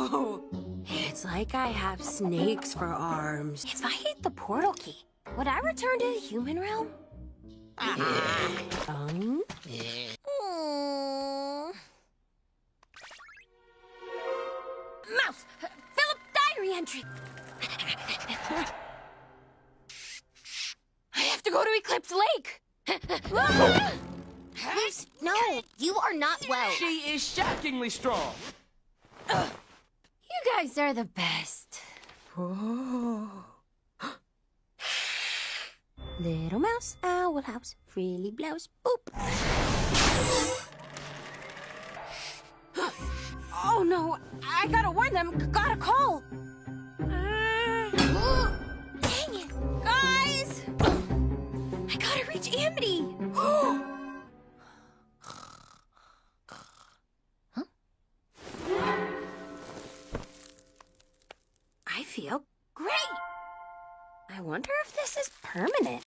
Oh, it's like I have snakes for arms. If I hit the portal key, would I return to the human realm? Mm. Mouse! Philip diary entry! I have to go to Eclipse Lake! Luce, no, you are not well. She is shockingly strong. You guys are the best. Little mouse, owl house, frilly blouse, boop. Oh no, I gotta warn them, gotta call. Dang it. Guys! I gotta reach Amity. I feel great. I wonder if this is permanent.